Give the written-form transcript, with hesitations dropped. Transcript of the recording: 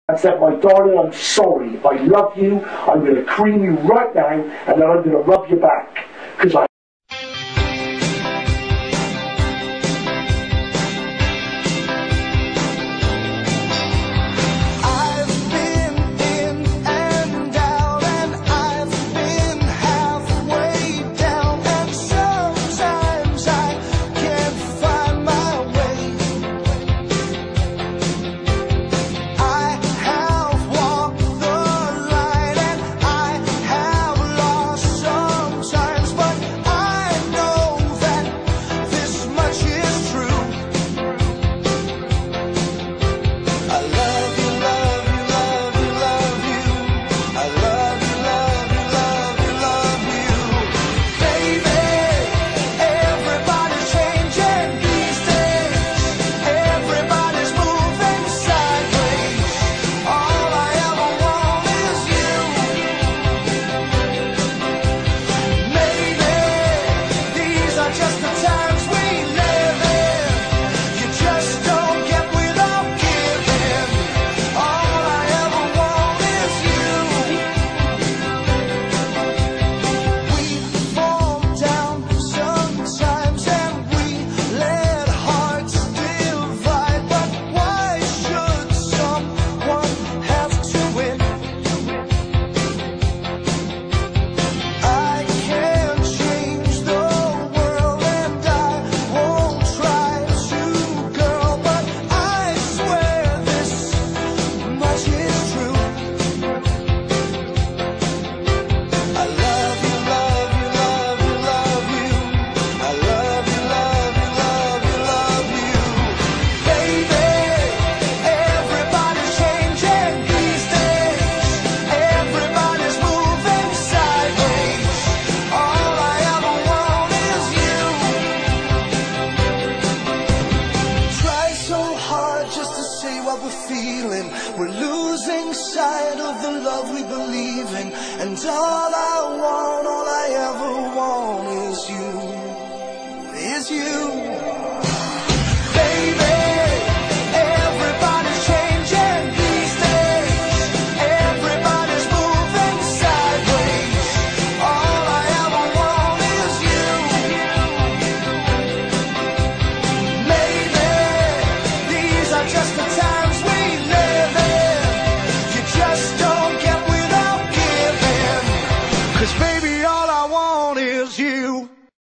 and said, my darling, I'm sorry, I love you, I'm going to cream you right now, and then I'm going to rub you back, because I feeling. We're losing sight of the love we believe in, and all I want, all I ever want is you, is you.